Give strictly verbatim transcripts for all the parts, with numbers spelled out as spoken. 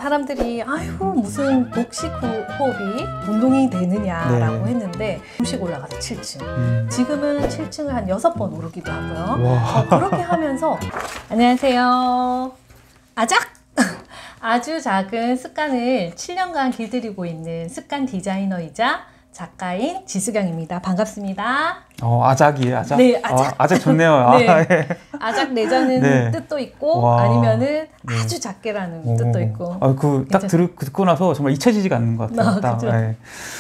사람들이 아이고 무슨 복식 호흡이 운동이 되느냐라고 네. 했는데 음식 올라가서 칠 층. 음. 지금은 칠 층을 한 여섯 번 오르기도 하고요. 와. 어, 그렇게 하면서 안녕하세요. 아작! 아주 작은 습관을 칠 년간 길들이고 있는 습관 디자이너이자 작가인 지수경입니다. 반갑습니다. 어, 아작이에요, 아작? 네, 아작. 어, 아작 좋네요. 네. 아, 예. 아작 내자는 네. 뜻도 있고 와. 아니면은 네. 아주 작게라는 오. 뜻도 있고. 아, 그, 딱 들, 듣고 나서 정말 잊혀지지가 않는 것 같아요. 아, 딱. 그죠? 예.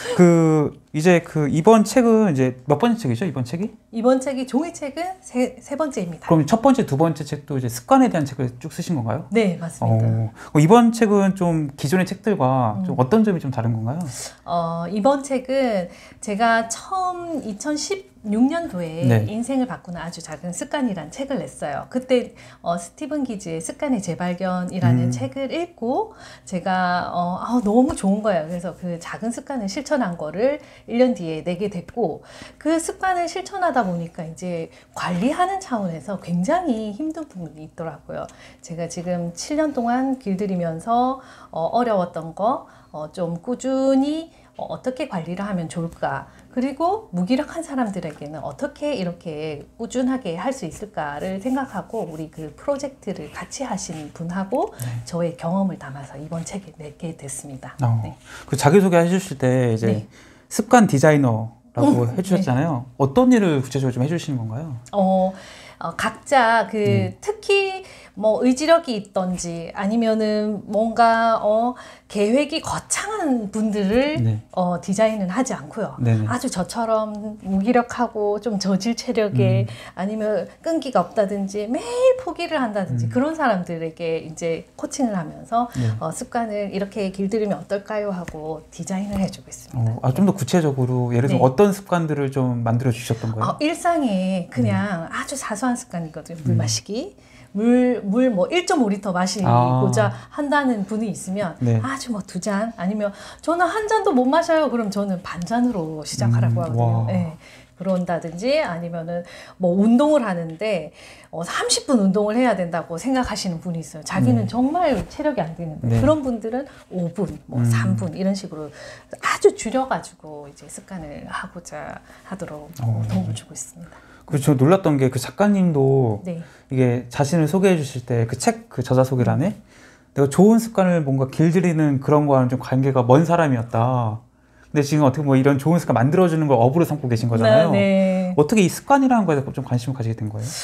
그, 이제 그, 이번 책은 이제 몇 번째 책이죠, 이번 책이? 이번 책이 종이책은 세, 세 번째입니다. 그럼 첫 번째, 두 번째 책도 이제 습관에 대한 책을 쭉 쓰신 건가요? 네, 맞습니다. 어, 이번 책은 좀 기존의 책들과 음. 좀 어떤 점이 좀 다른 건가요? 어, 이번 책은 제가 처음 이천십육 년도에 네. 인생을 바꾸는 아주 작은 습관이라는 책을 냈어요. 그때 어, 스티븐 기즈의 습관의 재발견이라는 음. 책을 읽고 제가 어, 아, 너무 좋은 거예요. 그래서 그 작은 습관을 실천한 거를 일 년 뒤에 내게 됐고 그 습관을 실천하다 보니까 이제 관리하는 차원에서 굉장히 힘든 부분이 있더라고요. 제가 지금 칠 년 동안 길들이면서 어, 어려웠던 거 어, 좀 꾸준히 어, 어떻게 관리를 하면 좋을까? 그리고 무기력한 사람들에게는 어떻게 이렇게 꾸준하게 할 수 있을까를 생각하고 우리 그 프로젝트를 같이 하신 분하고 네. 저의 경험을 담아서 이번 책을 내게 됐습니다. 어, 네. 그 자기소개 해주실 때 이제 네. 습관 디자이너라고 음, 해주셨잖아요. 어떤 일을 구체적으로 좀 해주시는 건가요? 어, 어, 각자 그 네. 특히 뭐 의지력이 있던지 아니면은 뭔가 어, 계획이 거창한 분들을 네. 어, 디자인은 하지 않고요. 네네. 아주 저처럼 무기력하고 좀 저질 체력에 음. 아니면 끈기가 없다든지 매일 포기를 한다든지 음. 그런 사람들에게 이제 코칭을 하면서 네. 어, 습관을 이렇게 길들이면 어떨까요 하고 디자인을 해주고 있습니다. 어, 아, 좀 더 구체적으로 예를 들면 네. 어떤 습관들을 좀 만들어 주셨던 거예요? 어, 일상에 그냥 아주 사소한 습관이거든요. 물 음. 마시기. 물, 물 뭐 일 점 오 리터 마시고자 아. 한다는 분이 있으면 네. 아주 뭐 두 잔 아니면 저는 한 잔도 못 마셔요. 그럼 저는 반 잔으로 시작하라고 음, 하거든요. 와. 네. 그런다든지 아니면은 뭐 운동을 하는데 어, 삼십 분 운동을 해야 된다고 생각하시는 분이 있어요. 자기는 네. 정말 체력이 안 되는데 네. 그런 분들은 오 분, 뭐 음. 삼 분 이런 식으로 아주 줄여가지고 이제 습관을 하고자 하도록 어. 도움을 주고 있습니다. 그리고 저 놀랐던 게 그 작가님도 네. 이게 자신을 소개해 주실 때 그 책 그 저자 소개란에 내가 좋은 습관을 뭔가 길들이는 그런 거와는 좀 관계가 먼 사람이었다. 근데 지금 어떻게 뭐 이런 좋은 습관 만들어주는 걸 업으로 삼고 계신 거잖아요. 네, 네. 어떻게 이 습관이라는 거에 좀 관심을 가지게 된 거예요?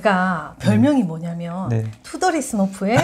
제가 별명이 뭐냐면 네. 투더리 스노프의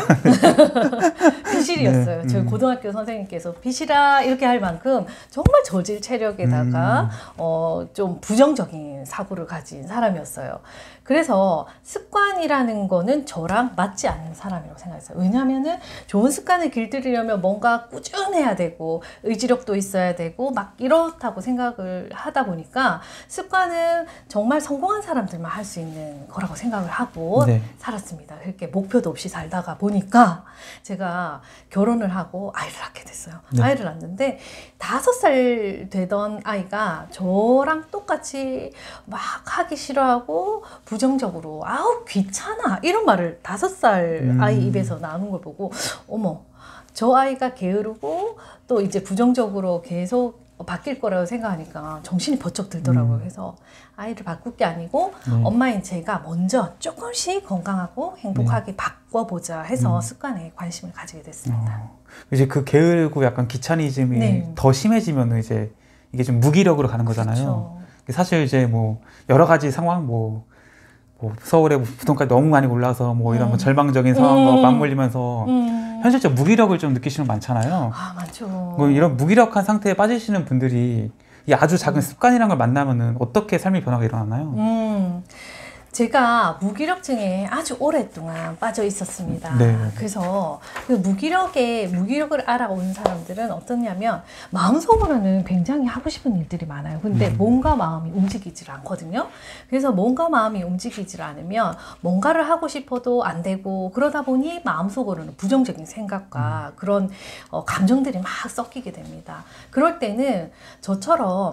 비실이었어요. 네, 저희 음. 고등학교 선생님께서 비실아 이렇게 할 만큼 정말 저질 체력에다가 음. 어, 좀 부정적인 사고를 가진 사람이었어요. 그래서 습관이라는 거는 저랑 맞지 않는 사람이라고 생각했어요. 왜냐하면은 좋은 습관을 길들이려면 뭔가 꾸준해야 되고 의지력도 있어야 되고 막 이렇다고 생각을 하다 보니까 습관은 정말 성공한 사람들만 할 수 있는 거라고 생각을 하고 네. 살았습니다. 그렇게 목표도 없이 살다가 보니까 제가 결혼을 하고 아이를 낳게 됐어요. 네. 아이를 낳는데 다섯 살 되던 아이가 저랑 똑같이 막 하기 싫어하고 부정적으로 아우 귀찮아 이런 말을 다섯 살 음. 아이 입에서 나오는 걸 보고 어머 저 아이가 게으르고 또 이제 부정적으로 계속 바뀔 거라고 생각하니까 정신이 번쩍 들더라고요. 음. 그래서 아이를 바꿀 게 아니고 네. 엄마인 제가 먼저 조금씩 건강하고 행복하게 바꿔보자 해서 음. 습관에 관심을 가지게 됐습니다. 어, 이제 그 게으르고 약간 귀차니즘이 네. 더 심해지면 이제 이게 좀 무기력으로 가는 거잖아요. 그렇죠. 사실 이제 뭐 여러 가지 상황 뭐, 뭐 서울의 부동산이 너무 많이 올라서 뭐 이런 음. 뭐 절망적인 상황과 음. 맞물리면서 음. 현실적 무기력을 좀 느끼시는 분 많잖아요. 아 많죠. 뭐 이런 무기력한 상태에 빠지시는 분들이 이 아주 작은 습관이라는 걸 만나면은 어떻게 삶의 변화가 일어나나요? 음. 제가 무기력증에 아주 오랫동안 빠져 있었습니다. 네. 그래서 그 무기력에 무기력을 알아온 사람들은 어떠냐면 마음속으로는 굉장히 하고 싶은 일들이 많아요. 근데 음. 몸과 마음이 움직이질 않거든요. 그래서 몸과 마음이 움직이질 않으면 뭔가를 하고 싶어도 안 되고 그러다 보니 마음속으로는 부정적인 생각과 그런 어, 감정들이 막 섞이게 됩니다. 그럴 때는 저처럼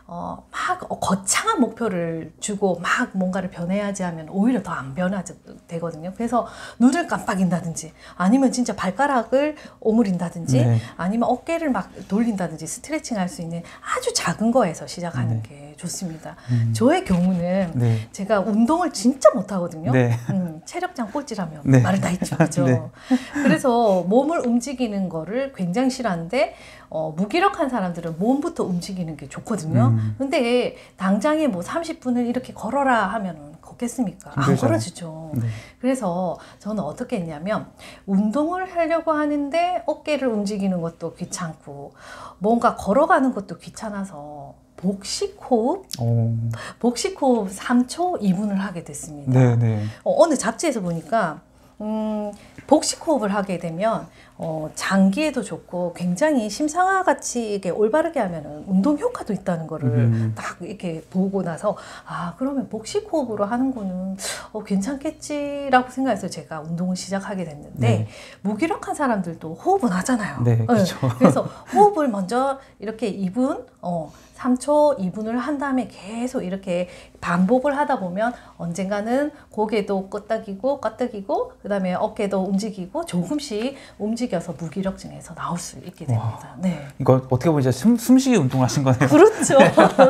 어, 막 거창한 목표를 주고 막 뭔가를 변해야지 하면 오히려 더 안 변하게 되거든요. 그래서 눈을 깜빡인다든지 아니면 진짜 발가락을 오므린다든지 네. 아니면 어깨를 막 돌린다든지 스트레칭 할 수 있는 아주 작은 거에서 시작하는 네. 게 좋습니다. 음. 저의 경우는 네. 제가 운동을 진짜 못하거든요. 네. 음, 체력장 꼴찌라면 네. 말을 다 했죠. 그죠? 네. 그래서 몸을 움직이는 거를 굉장히 싫어하는데 어, 무기력한 사람들은 몸부터 움직이는 게 좋거든요. 음. 근데 당장에 뭐 삼십 분을 이렇게 걸어라 하면은 걷겠습니까? 안 힘들죠. 걸어지죠. 네. 그래서 저는 어떻게 했냐면 운동을 하려고 하는데 어깨를 움직이는 것도 귀찮고 뭔가 걸어가는 것도 귀찮아서 복식호흡? 오. 복식호흡 삼 초 이 분을 하게 됐습니다. 네, 네. 어, 어느 잡지에서 보니까 음, 복식호흡을 하게 되면 어, 장기에도 좋고 굉장히 심상화 같이 이게 올바르게 하면은 운동 효과도 있다는 거를 음. 딱 이렇게 보고 나서 아 그러면 복식호흡으로 하는 거는 어, 괜찮겠지라고 생각해서 제가 운동을 시작하게 됐는데 네. 무기력한 사람들도 호흡은 하잖아요. 네, 그렇죠. 그래서 호흡을 먼저 이렇게 이 분 어, 삼 초 이 분을 한 다음에 계속 이렇게 반복을 하다 보면 언젠가는 고개도 끄덕이고 끄덕이고 그 다음에 어깨도 움직이고 조금씩 움직여서 무기력증에서 나올 수 있게 됩니다. 네. 이거 어떻게 보면 이제 숨, 숨쉬기 운동을 하신 거네요. 그렇죠.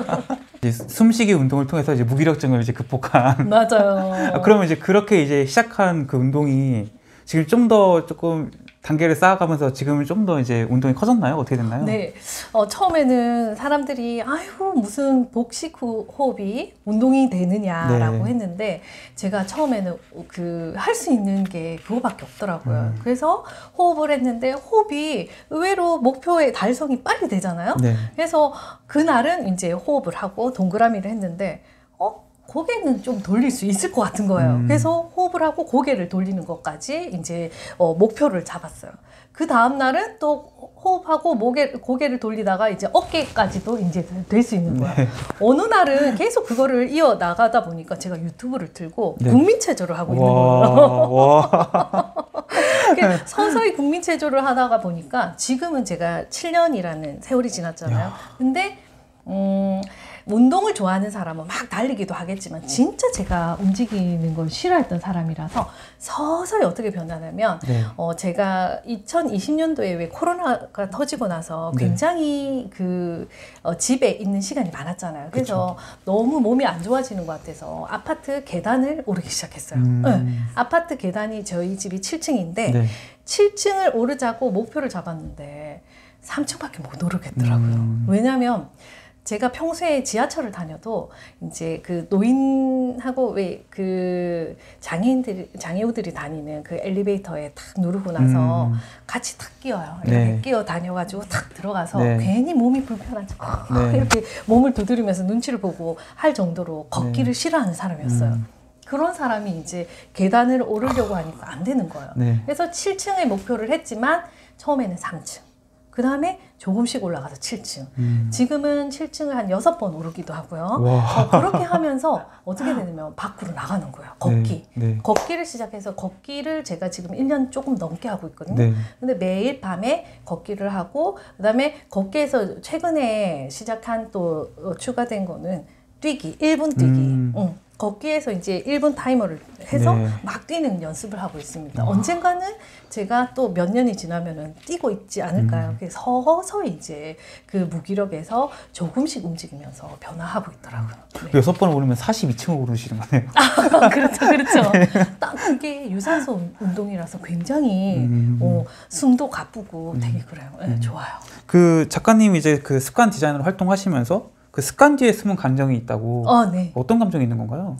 이제 숨쉬기 운동을 통해서 이제 무기력증을 이제 극복한. 맞아요. 아, 그러면 이제 그렇게 이제 시작한 그 운동이 지금 좀 더 조금 단계를 쌓아가면서 지금은 좀 더 이제 운동이 커졌나요? 어떻게 됐나요? 네, 어, 처음에는 사람들이 아이고 무슨 복식 후- 호흡이 운동이 되느냐라고 네. 했는데 제가 처음에는 그 할 수 있는 게 그거밖에 없더라고요. 음. 그래서 호흡을 했는데 호흡이 의외로 목표의 달성이 빨리 되잖아요. 네. 그래서 그날은 이제 호흡을 하고 동그라미를 했는데 어? 고개는 좀 돌릴 수 있을 것 같은 거예요. 음. 그래서 호흡을 하고 고개를 돌리는 것까지 이제 어, 목표를 잡았어요. 그 다음 날은 또 호흡하고 목에, 고개를 돌리다가 이제 어깨까지도 이제 될 수 있는 거야. 네. 어느 날은 계속 그거를 이어 나가다 보니까 제가 유튜브를 틀고 네. 국민체조를 하고 있는 거예요. 와, 와. 그러니까 서서히 국민체조를 하다가 보니까 지금은 제가 칠 년이라는 세월이 지났잖아요. 야. 근데 음, 운동을 좋아하는 사람은 막 달리기도 하겠지만 진짜 제가 움직이는 걸 싫어했던 사람이라서 서서히 어떻게 변하냐면 네. 어, 제가 이천이십 년도에 왜 코로나가 터지고 나서 네. 굉장히 그 어, 집에 있는 시간이 많았잖아요. 그래서 너무 몸이 안 좋아지는 것 같아서 아파트 계단을 오르기 시작했어요. 음. 네. 아파트 계단이 저희 집이 칠 층인데 네. 칠 층을 오르자고 목표를 잡았는데 삼 층밖에 못 오르겠더라고요. 음. 왜냐하면 제가 평소에 지하철을 다녀도 이제 그 노인하고 왜 그 장애인들 장애우들이 다니는 그 엘리베이터에 탁 누르고 나서 음. 같이 탁 끼어요. 이렇게 네. 끼어 다녀가지고 탁 들어가서 네. 괜히 몸이 불편하지. 네. 이렇게 몸을 두드리면서 눈치를 보고 할 정도로 걷기를 네. 싫어하는 사람이었어요. 음. 그런 사람이 이제 계단을 오르려고 하니까 안 되는 거예요. 네. 그래서 칠 층의 목표를 했지만 처음에는 삼 층. 그 다음에 조금씩 올라가서 칠 층. 음. 지금은 칠 층을 한 여섯 번 오르기도 하고요. 와. 어, 그렇게 하면서 어떻게 되냐면 밖으로 나가는 거예요. 걷기. 네. 네. 걷기를 시작해서 걷기를 제가 지금 일 년 조금 넘게 하고 있거든요. 네. 근데 매일 밤에 걷기를 하고 그다음에 걷기에서 최근에 시작한 또 어, 추가된 거는 뛰기, 일 분 뛰기. 음. 응. 걷기에서 이제 일 분 타이머를 해서 네. 막 뛰는 연습을 하고 있습니다. 와. 언젠가는 제가 또 몇 년이 지나면은 뛰고 있지 않을까요? 음. 그래서 서서히 이제 그 무기력에서 조금씩 움직이면서 변화하고 있더라고요. 네. 여섯 번 오르면 사십이 층을 오르시는 거네요. 그렇죠, 그렇죠. 딱 그게 유산소 운- 운동이라서 굉장히 음. 어, 숨도 가쁘고 되게 그래요. 네, 음. 좋아요. 그 작가님이 이제 그 습관 디자이너로 활동하시면서 그 습관 뒤에 숨은 감정이 있다고 어, 네. 어떤 감정이 있는 건가요?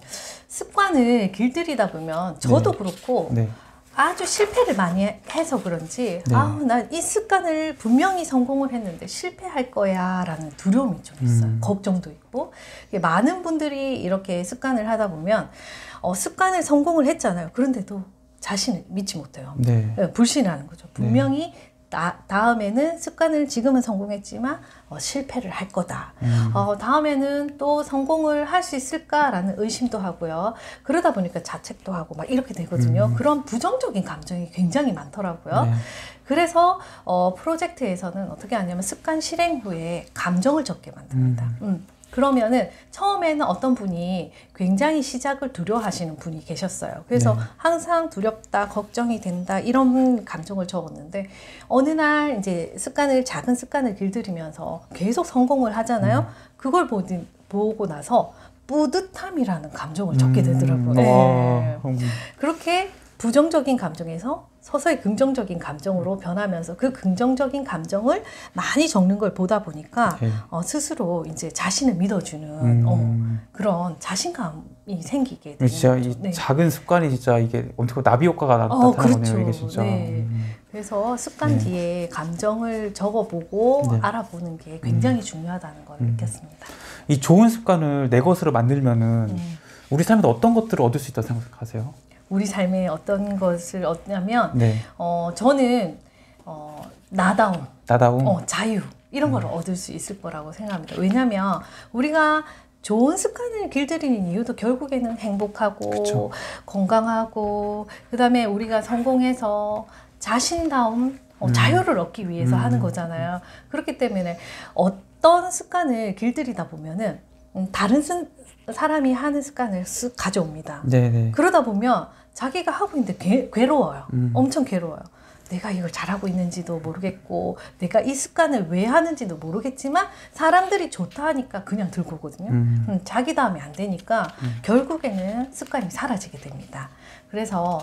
습관을 길들이다 보면 저도 그렇고 네. 아주 실패를 많이 해서 그런지 네. 아우 나 이 습관을 분명히 성공을 했는데 실패할 거야 라는 두려움이 좀 있어요. 음. 걱정도 있고 이게 많은 분들이 이렇게 습관을 하다 보면 어, 습관을 성공을 했잖아요. 그런데도 자신을 믿지 못해요. 네. 네, 불신하는 거죠. 분명히 나, 다음에는 습관을 지금은 성공했지만 어, 실패를 할 거다. 음. 어, 다음에는 또 성공을 할 수 있을까라는 의심도 하고요. 그러다 보니까 자책도 하고 막 이렇게 되거든요. 음. 그런 부정적인 감정이 굉장히 많더라고요. 네. 그래서 어, 프로젝트에서는 어떻게 하냐면 습관 실행 후에 감정을 적게 만듭니다. 음. 그러면은 처음에는 어떤 분이 굉장히 시작을 두려워하시는 분이 계셨어요. 그래서 네. 항상 두렵다, 걱정이 된다 이런 감정을 적었는데 어느 날 이제 습관을 작은 습관을 길들이면서 계속 성공을 하잖아요. 음. 그걸 보니, 보고 나서 뿌듯함이라는 감정을 적게 되더라고요. 음, 네. 와, 음. 그렇게 부정적인 감정에서 서서히 긍정적인 감정으로 변하면서 그 긍정적인 감정을 많이 적는 걸 보다 보니까 네. 어, 스스로 이제 자신을 믿어주는 음. 어, 그런 자신감이 생기게 되는 진짜 거죠. 이 네. 작은 습관이 진짜 이게 어떻게 나비 효과가 나, 어, 나타나는 그렇죠. 거네요. 이게 진짜. 네. 음. 그래서 습관 네. 뒤에 감정을 적어보고 네. 알아보는 게 굉장히 중요하다는 걸 음. 느꼈습니다. 이 좋은 습관을 내 것으로 만들면은 음. 우리 삶에서 어떤 것들을 얻을 수 있다고 생각하세요? 우리 삶에 어떤 것을 얻냐면 네. 어, 저는 어, 나다움, 나다움. 어, 자유 이런 걸 얻을 수 있을 거라고 생각합니다. 왜냐하면 우리가 좋은 습관을 길들이는 이유도 결국에는 행복하고 그쵸. 건강하고 그다음에 우리가 성공해서 자신다움, 어, 음. 자유를 얻기 위해서 음. 하는 거잖아요. 그렇기 때문에 어떤 습관을 길들이다 보면은 음, 다른 스, 사람이 하는 습관을 쓱 가져옵니다. 네네. 그러다 보면 자기가 하고 있는데 괴, 괴로워요. 음. 엄청 괴로워요. 내가 이걸 잘하고 있는지도 모르겠고 내가 이 습관을 왜 하는지도 모르겠지만 사람들이 좋다 하니까 그냥 들고 오거든요. 음. 음, 자기 다음에 안 되니까 음. 결국에는 습관이 사라지게 됩니다. 그래서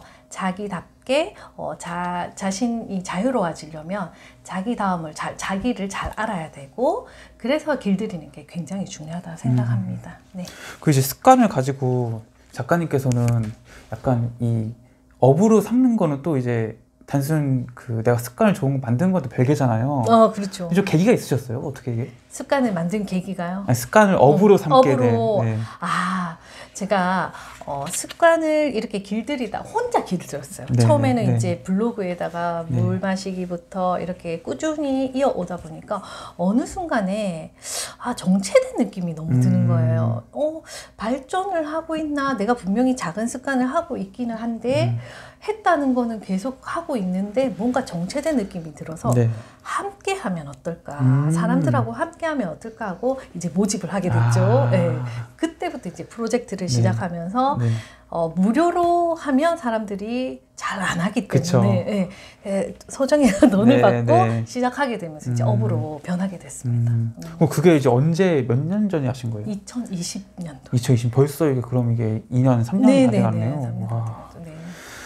자기답게 어, 자, 자신이 자유로워지려면 자기 다음을 잘, 자기를 잘 알아야 되고 그래서 길들이는 게 굉장히 중요하다 생각합니다. 네. 그 이제 습관을 가지고 작가님께서는 약간 이 업으로 삼는 거는 또 이제 단순 그 내가 습관을 좋은 거 만드는 것도 별개잖아요. 어, 그렇죠. 좀 계기가 있으셨어요? 어떻게 이게? 습관을 만든 계기가요? 아니, 습관을 업으로 어, 삼게 업으로. 된. 네. 아, 제가 어, 습관을 이렇게 길들이다 혼자 길들였어요. 네, 처음에는 네. 이제 블로그에다가 네. 물 마시기부터 이렇게 꾸준히 이어오다 보니까 어느 순간에 아, 정체된 느낌이 너무 드는 음. 거예요. 어, 발전을 하고 있나? 내가 분명히 작은 습관을 하고 있기는 한데 음. 했다는 거는 계속 하고 있는데 뭔가 정체된 느낌이 들어서 네. 함께 하면 어떨까? 음. 사람들하고 함께 하면 어떨까 하고 이제 모집을 하게 됐죠. 아. 네. 그때부터 이제 프로젝트를 네. 시작하면서 네. 어, 무료로 하면 사람들이 잘 안 하기 그쵸. 때문에 예, 예, 소정의 돈을 네, 받고 네. 시작하게 되면서 이제 음. 업으로 변하게 됐습니다. 음. 음. 그럼 그게 이제 언제 몇 년 전에 하신 거예요? 이천이십 년도. 이천이십 벌써 이게 그럼 이게 이 년, 삼 년 다 돼갔네요. 와. 네.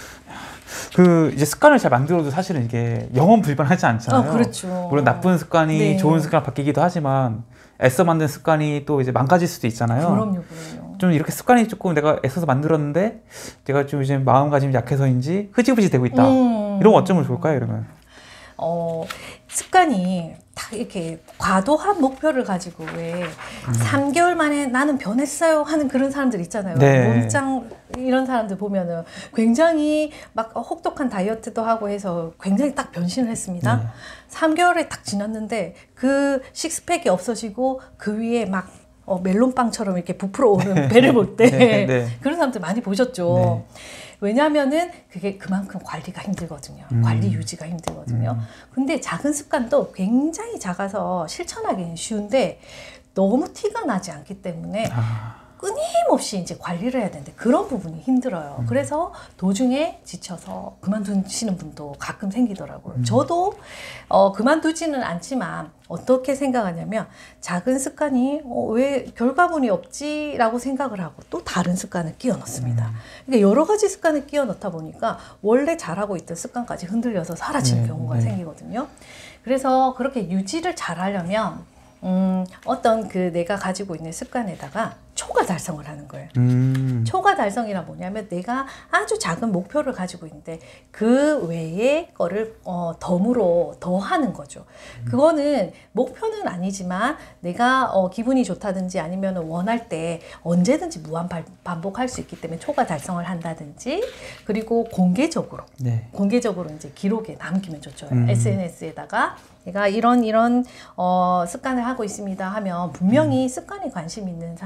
그 이제 습관을 잘 만들어도 사실은 이게 영원 불변하지 않잖아요. 어, 그렇죠. 물론 나쁜 습관이 네. 좋은 습관 바뀌기도 하지만 애써 만든 습관이 또 이제 망가질 수도 있잖아요. 그럼요, 그럼요. 좀 이렇게 습관이 조금 내가 애써서 만들었는데 내가 좀 이제 마음가짐이 약해서인지 흐지부지 되고 있다. 음. 이런 거 어쩌면 좋을까요, 이러면? 어, 습관이 딱 이렇게 과도한 목표를 가지고 왜 음. 삼 개월 만에 나는 변했어요 하는 그런 사람들 있잖아요. 네. 몸짱 이런 사람들 보면은 굉장히 막 혹독한 다이어트도 하고 해서 굉장히 딱 변신을 했습니다. 네. 삼 개월에 딱 지났는데 그 식스팩이 없어지고 그 위에 막 어, 멜론빵처럼 이렇게 부풀어 오는 배를 볼 때 네, 네. 그런 사람들 많이 보셨죠. 네. 왜냐하면은 그게 그만큼 관리가 힘들거든요. 음. 관리 유지가 힘들거든요. 음. 근데 작은 습관도 굉장히 작아서 실천하기는 쉬운데 너무 티가 나지 않기 때문에 아, 끊임없이 이제 관리를 해야 되는데 그런 부분이 힘들어요. 음. 그래서 도중에 지쳐서 그만두시는 분도 가끔 생기더라고요. 음. 저도 어, 그만두지는 않지만 어떻게 생각하냐면 작은 습관이 어, 왜 결과물이 없지라고 생각을 하고 또 다른 습관을 끼워 넣습니다. 음. 그러니까 여러 가지 습관을 끼워 넣다 보니까 원래 잘하고 있던 습관까지 흔들려서 사라지는 네, 경우가 네. 생기거든요. 그래서 그렇게 유지를 잘 하려면 음, 어떤 그 내가 가지고 있는 습관에다가 초과 달성을 하는 거예요. 음. 초과 달성이란 뭐냐면 내가 아주 작은 목표를 가지고 있는데 그 외의 거를 어, 덤으로 더 하는 거죠. 그거는 목표는 아니지만 내가 어, 기분이 좋다든지 아니면 원할 때 언제든지 무한 발, 반복할 수 있기 때문에 초과 달성을 한다든지 그리고 공개적으로 네. 공개적으로 이제 기록에 남기면 좋죠. 음. 에스엔에스에다가 내가 이런 이런 어, 습관을 하고 있습니다 하면 분명히 습관에 관심 있는 사람들은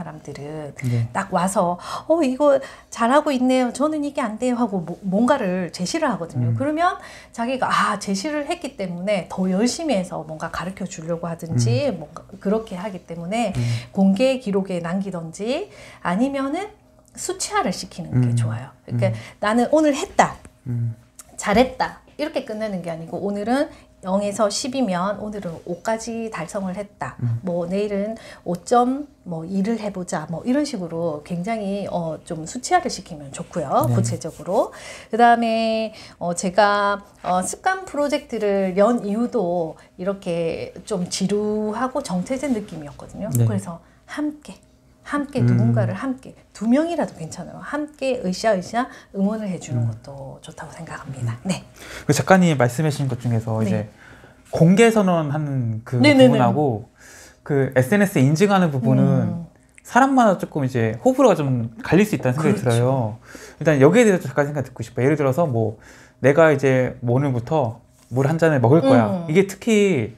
듯 네. 딱 와서 어 이거 잘하고 있네요. 저는 이게 안 돼요 하고 뭐, 뭔가를 제시를 하거든요. 음. 그러면 자기가 아 제시를 했기 때문에 더 열심히 해서 뭔가 가르쳐 주려고 하든지 음. 뭔가 그렇게 하기 때문에 음. 공개 기록에 남기든지 아니면은 수치화를 시키는 게 음. 좋아요. 그러니까 음. 나는 오늘 했다. 음. 잘했다. 이렇게 끝내는 게 아니고 오늘은 영에서 십이면 오늘은 오까지 달성을 했다. 음. 뭐 내일은 오 점 뭐 이를 해보자. 뭐 이런 식으로 굉장히 어 좀 수치화를 시키면 좋고요. 네. 구체적으로. 그 다음에 어 제가 어 습관 프로젝트를 연 이유도 이렇게 좀 지루하고 정체된 느낌이었거든요. 네. 그래서 함께. 함께 음. 누군가를 함께 두 명이라도 괜찮아요. 함께 으쌰으쌰 응원을 해주는 음. 것도 좋다고 생각합니다. 네. 그 작가님 말씀하신 것 중에서 네. 이제 공개 선언하는 그 네네네. 부분하고 그 에스엔에스 인증하는 부분은 음. 사람마다 조금 이제 호불호가 좀 갈릴 수 있다는 생각이 그렇죠. 들어요. 일단 여기에 대해서 잠깐 생각 듣고 싶어요. 예를 들어서 뭐 내가 이제 뭐 오늘부터 물 한 잔을 먹을 거야. 음. 이게 특히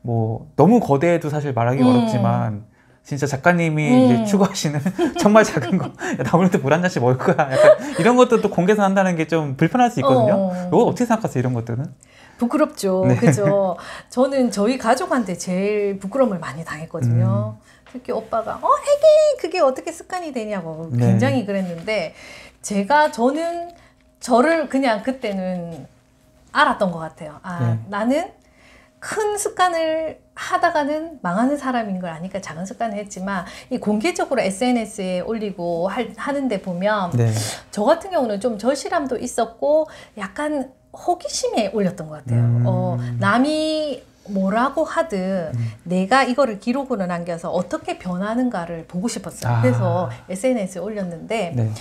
뭐 너무 거대해도 사실 말하기 음. 어렵지만 진짜 작가님이 음. 이제 추구하시는 정말 작은 거, 야, 나 오늘부터 물 한 잔씩 먹을 거야. 약간 이런 것도 또 공개서 한다는 게 좀 불편할 수 있거든요. 어. 이거 어떻게 생각하세요? 이런 것들은? 부끄럽죠. 네. 그죠. 저는 저희 가족한테 제일 부끄러움을 많이 당했거든요. 음. 특히 오빠가 어 애기 그게 어떻게 습관이 되냐고 네. 굉장히 그랬는데 제가 저는 저를 그냥 그때는 알았던 것 같아요. 아 네. 나는 큰 습관을 하다가는 망하는 사람인 걸 아니까 작은 습관을 했지만 이 공개적으로 에스엔에스에 올리고 할, 하는데 보면 네. 저 같은 경우는 좀 절실함도 있었고 약간 호기심에 올렸던 것 같아요. 음. 어, 남이 뭐라고 하든 음. 내가 이거를 기록으로 남겨서 어떻게 변하는가를 보고 싶었어요. 아. 그래서 에스엔에스에 올렸는데 네.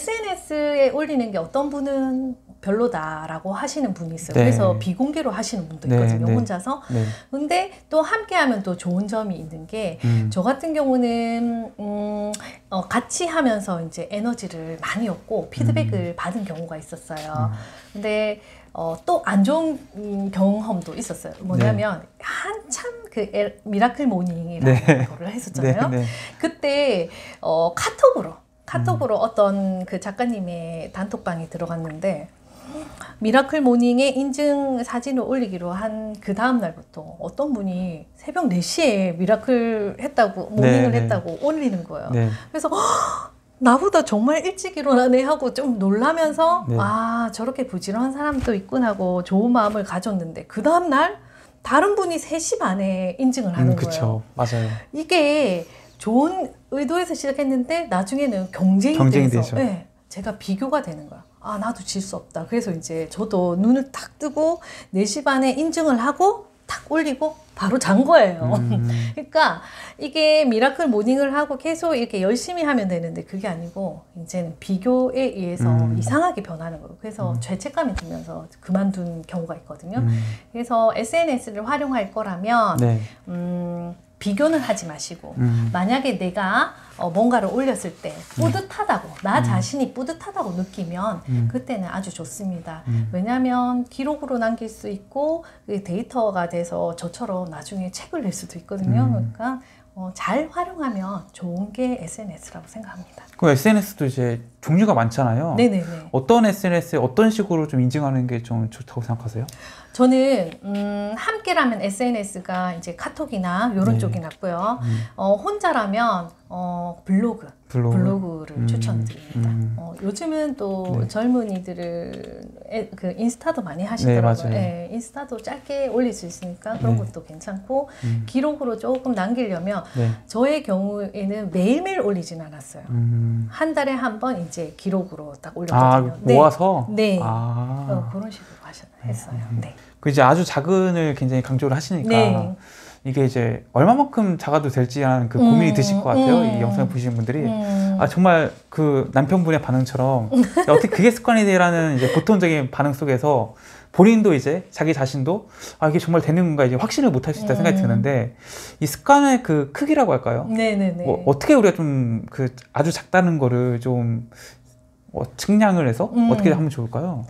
에스엔에스에 올리는 게 어떤 분은 별로다라고 하시는 분이 있어요. 네. 그래서 비공개로 하시는 분도 네, 있거든요. 네. 혼자서. 네. 근데 또 함께하면 또 좋은 점이 있는 게 음. 저 같은 경우는 음, 어, 같이 하면서 이제 에너지를 많이 얻고 피드백을 음. 받은 경우가 있었어요. 음. 근데 어, 또 안 좋은 음, 경험도 있었어요. 뭐냐면 네. 한참 그 에, 미라클 모닝이라는 네. 거를 했었잖아요. 네, 네. 그때 어, 카톡으로 카톡으로 음. 어떤 그 작가님의 단톡방에 들어갔는데 미라클 모닝에 인증 사진을 올리기로 한 그 다음 날부터 어떤 분이 새벽 네 시에 미라클 했다고 모닝을 네, 했다고 네. 올리는 거예요. 네. 그래서 허, 나보다 정말 일찍 일어나네 하고 좀 놀라면서 네. 아 저렇게 부지런한 사람도 있구나 하고 좋은 마음을 가졌는데 그 다음 날 다른 분이 세 시 반에 인증을 하는 음, 거예요. 그쵸. 맞아요. 이게 좋은 의도에서 시작했는데 나중에는 경쟁이, 경쟁이 돼서 되죠. 네, 제가 비교가 되는 거야. 아 나도 질 수 없다. 그래서 이제 저도 눈을 탁 뜨고 네 시 반에 인증을 하고 탁 올리고 바로 잔 거예요. 음. 그러니까 이게 미라클 모닝을 하고 계속 이렇게 열심히 하면 되는데 그게 아니고 이제는 비교에 의해서 음. 이상하게 변하는 거예요. 그래서 음. 죄책감이 들면서 그만둔 경우가 있거든요. 음. 그래서 에스엔에스를 활용할 거라면 네. 음, 비교는 하지 마시고 음. 만약에 내가 어, 뭔가를 올렸을 때 뿌듯하다고 나 음. 자신이 뿌듯하다고 느끼면 음. 그때는 아주 좋습니다. 음. 왜냐하면 기록으로 남길 수 있고 데이터가 돼서 저처럼 나중에 책을 낼 수도 있거든요. 음. 그러니까 어, 잘 활용하면 좋은 게 에스엔에스라고 생각합니다. 그 에스엔에스도 이제 종류가 많잖아요. 네네네. 어떤 에스엔에스에 어떤 식으로 좀 인증하는 게 좀 좋다고 생각하세요? 저는 음, 함께라면 에스엔에스가 이제 카톡이나 이런 네. 쪽이 낫고요. 음. 어, 혼자라면 어, 블로그, 블로그. 블로그를 음. 추천드립니다. 음. 어, 요즘은 또 네. 젊은이들을 에, 그 인스타도 많이 하시더라고요. 네, 맞아요. 예, 인스타도 짧게 올릴 수 있으니까 그런 네. 것도 괜찮고 음. 기록으로 조금 남기려면 네. 저의 경우에는 매일매일 올리진 않았어요. 음. 한 달에 한 번 이제 기록으로 딱 아, 올렸거든요. 네. 모아서? 네. 아. 어, 그런 식으로 하셨, 했어요. 음. 네. 그 이제 아주 작은을 굉장히 강조를 하시니까 네. 이게 이제 얼마만큼 작아도 될지 하는 그 고민이 음, 드실 것 같아요. 음. 이 영상을 보시는 분들이. 음. 아, 정말 그 남편분의 반응처럼 야, 어떻게 그게 습관이 되라는 이제 보통적인 반응 속에서 본인도 이제 자기 자신도 아, 이게 정말 되는 건가 이제 확신을 못 할 수 있다 생각이 음. 드는데 이 습관의 그 크기라고 할까요? 네네네. 뭐 어떻게 우리가 좀 그 아주 작다는 거를 좀 어, 측량을 해서 음. 어떻게 하면 좋을까요?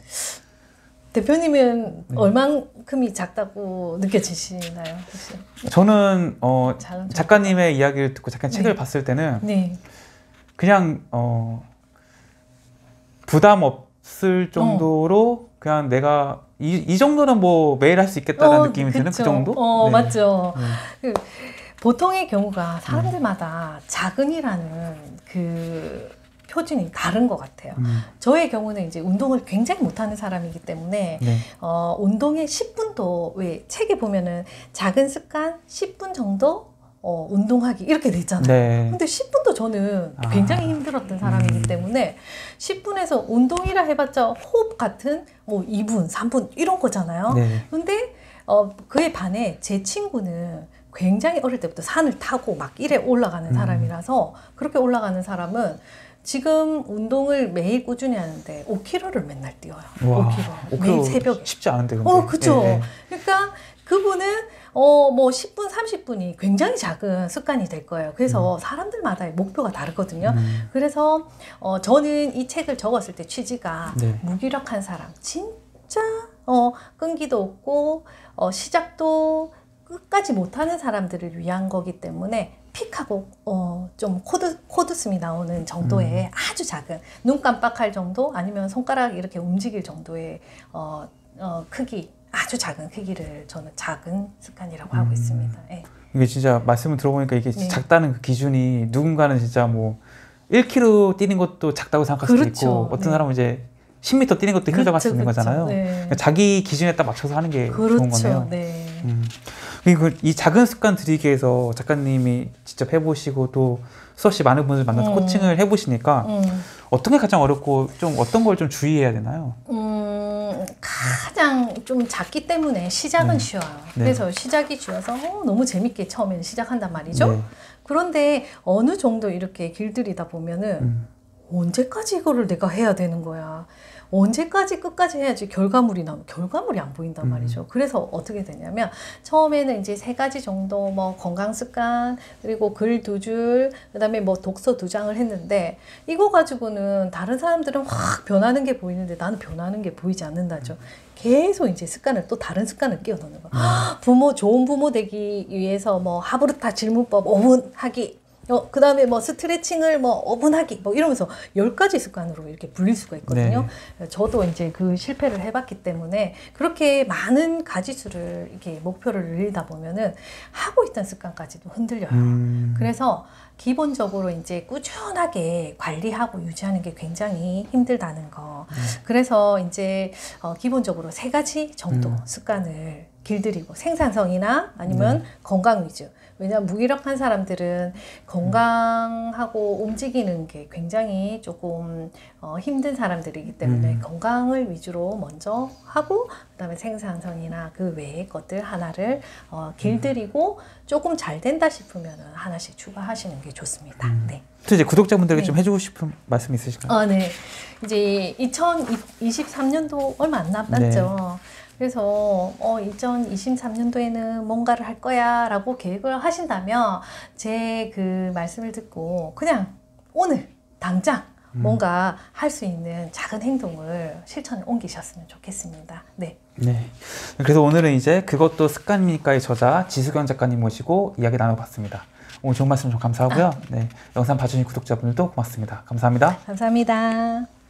대표님은 네. 얼만큼이 작다고 느껴지시나요? 혹시? 저는 어, 작은 정도? 작가님의 이야기를 듣고 작가 네. 책을 봤을 때는 네. 그냥 어, 부담 없을 정도로 어. 그냥 내가 이, 이 정도는 뭐 매일 할 수 있겠다는 어, 느낌이 그쵸. 드는 그 정도? 어, 네. 맞죠. 네. 그, 보통의 경우가 사람들마다 자근이라는 그 표준이 다른 것 같아요. 음. 저의 경우는 이제 운동을 굉장히 못하는 사람이기 때문에 네. 어, 운동에 십 분도 왜 책에 보면은 작은 습관 십 분 정도 어, 운동하기 이렇게 돼 있잖아요. 네. 근데 십 분도 저는 아. 굉장히 힘들었던 사람이기 음. 때문에 십 분에서 운동이라 해봤자 호흡 같은 뭐 이 분, 삼 분 이런 거잖아요. 네. 근데 어, 그에 반해 제 친구는 굉장히 어릴 때부터 산을 타고 막 이래 올라가는 음. 사람이라서 그렇게 올라가는 사람은 지금 운동을 매일 꾸준히 하는데 오 킬로미터를 맨날 뛰어요. 와, 오 킬로미터. 오 킬로미터 매일 새벽에. 쉽지 않은데 근데. 어, 그쵸. 예, 예. 그러니까 그분은 어, 뭐 십 분, 삼십 분이 굉장히 작은 습관이 될 거예요. 그래서 음. 사람들마다의 목표가 다르거든요. 음. 그래서 어, 저는 이 책을 적었을 때 취지가 네. 무기력한 사람, 진짜 어, 끈기도 없고 어, 시작도 끝까지 못하는 사람들을 위한 거기 때문에 픽하고 어, 좀 코드, 코드숨이 나오는 정도의 음. 아주 작은 눈 깜빡할 정도 아니면 손가락 이렇게 움직일 정도의 어, 어, 크기 아주 작은 크기를 저는 작은 습관이라고 하고 음. 있습니다. 예. 이게 진짜 말씀을 들어보니까 이게 네. 작다는 그 기준이 누군가는 진짜 뭐 일 킬로미터 뛰는 것도 작다고 생각할 수도 그렇죠. 있고 어떤 네. 사람은 이제 십 미터 뛰는 것도 힘들다고 할 수 있는 그렇죠, 거잖아요. 그렇죠. 네. 그러니까 자기 기준에 딱 맞춰서 하는 게 좋은 그렇죠. 거네요. 네. 음. 그리고 이 작은 습관 들이기 위해서 작가님이 직접 해보시고 또 수없이 많은 분들 만나서 음. 코칭을 해보시니까 음. 어떤 게 가장 어렵고 좀 어떤 걸 좀 주의해야 되나요? 음, 가장 좀 작기 때문에 시작은 네. 쉬워요. 네. 그래서 시작이 쉬워서 어, 너무 재밌게 처음에는 시작한단 말이죠. 네. 그런데 어느 정도 이렇게 길들이다 보면은 음. 언제까지 이거를 내가 해야 되는 거야. 언제까지 끝까지 해야지 결과물이 나오면 결과물이 안 보인단 음. 말이죠. 그래서 어떻게 되냐면 처음에는 이제 세 가지 정도 뭐 건강 습관 그리고 글 두 줄 그다음에 뭐 독서 두 장을 했는데 이거 가지고는 다른 사람들은 확 변하는 게 보이는데 나는 변하는 게 보이지 않는다죠. 계속 이제 습관을 또 다른 습관을 끼워 넣는 거. 음. 부모 좋은 부모 되기 위해서 뭐 하브르타 질문법 오 분 하기. 어, 그 다음에 뭐 스트레칭을 뭐 오 분 하기 뭐 이러면서 열 가지 습관으로 이렇게 불릴 수가 있거든요. 네. 저도 이제 그 실패를 해봤기 때문에 그렇게 많은 가지수를 이렇게 목표를 늘리다 보면은 하고 있던 습관까지도 흔들려요. 음. 그래서 기본적으로 이제 꾸준하게 관리하고 유지하는 게 굉장히 힘들다는 거. 음. 그래서 이제 어, 기본적으로 세 가지 정도 음. 습관을 길들이고 생산성이나 아니면 네. 건강 위주. 왜냐하면 무기력한 사람들은 건강하고 움직이는 게 굉장히 조금 어, 힘든 사람들이기 때문에 음. 건강을 위주로 먼저 하고 그다음에 생산성이나 그 외의 것들 하나를 어, 길들이고 조금 잘 된다 싶으면 하나씩 추가하시는 게 좋습니다. 음. 네. 또 이제 구독자분들에게 네. 좀 해주고 싶은 말씀 있으실까요? 아, 네. 이제 이천이십삼 년도 얼마 안 남았죠. 그래서 어, 이천이십삼 년도에는 뭔가를 할 거야 라고 계획을 하신다면 제 그 말씀을 듣고 그냥 오늘 당장 음. 뭔가 할 수 있는 작은 행동을 실천에 옮기셨으면 좋겠습니다. 네. 네. 그래서 오늘은 이제 그것도 습관이니까의 저자 지수경 작가님 모시고 이야기 나눠봤습니다. 오늘 좋은 말씀 좀 감사하고요. 네. 영상 봐주신 구독자분들도 고맙습니다. 감사합니다. 감사합니다.